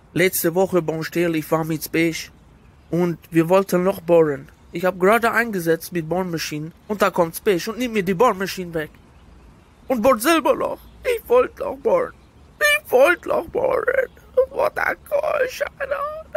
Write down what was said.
Letzte Woche beim Stiel, ich war mit Speech und wir wollten noch bohren. Ich habe gerade eingesetzt mit Bohrmaschinen und da kommt Speech und nimmt mir die Bohrmaschine weg. Und bohrt selber noch. Ich wollte noch bohren. Was ein Quatsch, Alter.